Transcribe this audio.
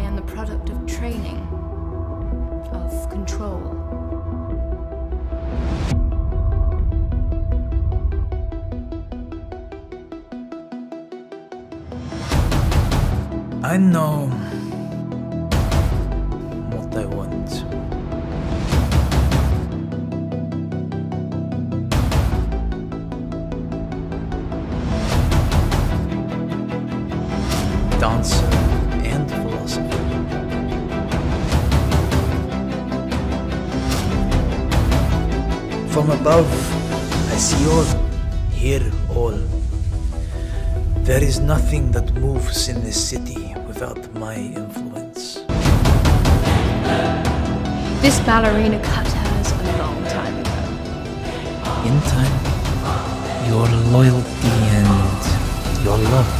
am the product of training, of control. I know what I want. Dancer and philosopher. From above, I see all, hear all. There is nothing that moves in this city without my influence. This ballerina cut hers a long time ago. In time, your loyalty and your love